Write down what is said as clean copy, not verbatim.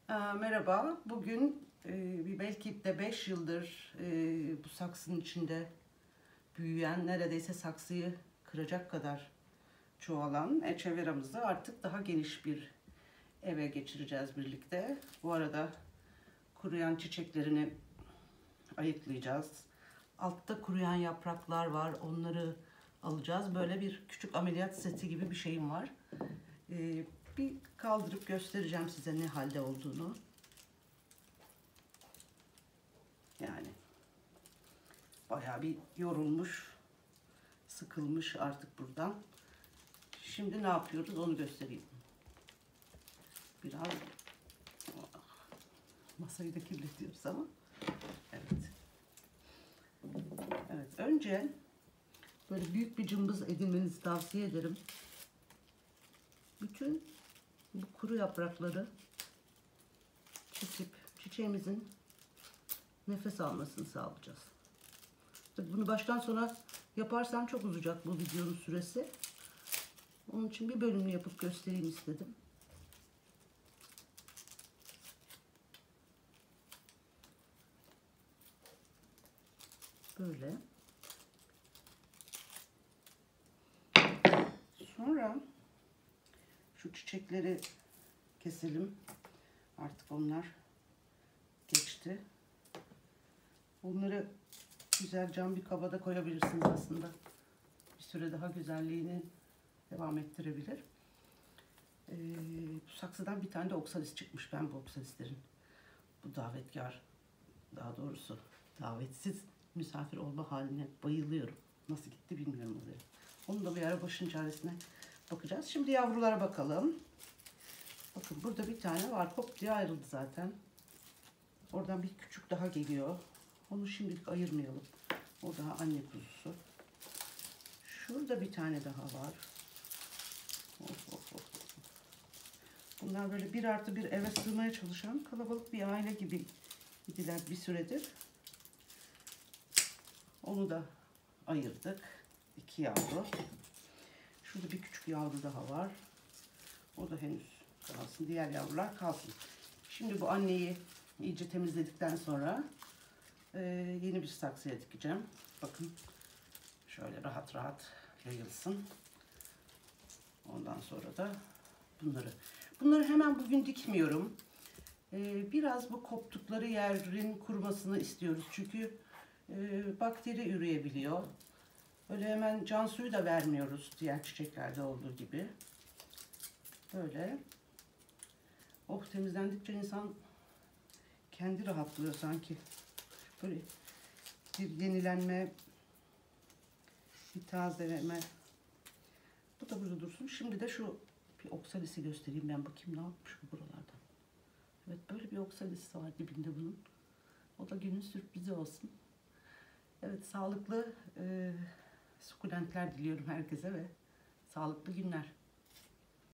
Merhaba. Bugün belki de 5 yıldır bu saksının içinde büyüyen, neredeyse saksıyı kıracak kadar çoğalan echeveramızı artık daha geniş bir eve geçireceğiz birlikte. Bu arada kuruyan çiçeklerini ayıklayacağız. Altta kuruyan yapraklar var. Onları alacağız. Böyle bir küçük ameliyat seti gibi bir şeyim var. Bir kaldırıp göstereceğim size ne halde olduğunu. Yani bayağı bir yorulmuş, sıkılmış artık buradan. Şimdi ne yapıyoruz onu göstereyim. Biraz masayı da kirletiyoruz ama. Evet. Evet. Önce böyle büyük bir cımbız edinmenizi tavsiye ederim. Bütün bu kuru yaprakları çekip çiçeğimizin nefes almasını sağlayacağız. Tabii bunu baştan sona yaparsam çok uzayacak bu videonun süresi. Onun için bir bölümünü yapıp göstereyim istedim. Böyle. Sonra şu çiçekleri keselim. Artık onlar geçti. Bunları güzel cam bir kaba da koyabilirsiniz aslında. Bir süre daha güzelliğini devam ettirebilir. Bu saksıdan bir tane de oksalis çıkmış. Ben bu oksalislerin, bu davetkar, daha doğrusu davetsiz misafir olma haline bayılıyorum. Nasıl gitti bilmiyorum oraya. Onu da bir ara başın çaresine bakacağız. Şimdi yavrulara bakalım. Bakın burada bir tane var. Hop diye ayrıldı zaten. Oradan bir küçük daha geliyor. Onu şimdilik ayırmayalım. O daha anne kuzusu. Şurada bir tane daha var. Of, of, of. Bunlar böyle 1+1 eve sığmaya çalışan kalabalık bir aile gibi idiler bir süredir. Onu da ayırdık. 2 yavru. Şurada bir küçük yavru daha var. O da henüz kalsın. Diğer yavrular kalsın. Şimdi bu anneyi iyice temizledikten sonra yeni bir saksıya dikeceğim. Bakın şöyle rahat rahat yayılsın. Ondan sonra da bunları hemen bugün dikmiyorum. Biraz bu koptukları yerin kurumasını istiyoruz. Çünkü bakteri üreyebiliyor. Öyle hemen can suyu da vermiyoruz diğer çiçeklerde olduğu gibi. Böyle. Oh, temizlendikçe insan kendi rahatlıyor sanki. Böyle bir yenilenme, bir tazeleme. Bu da burada dursun. Şimdi de şu bir oksalisi göstereyim ben, bakayım ne yapmış bu buralardan. Evet, böyle bir oksalisi var dibinde bunun. O da günün sürprizi olsun. Evet, sağlıklı sukulentler diliyorum herkese ve sağlıklı günler.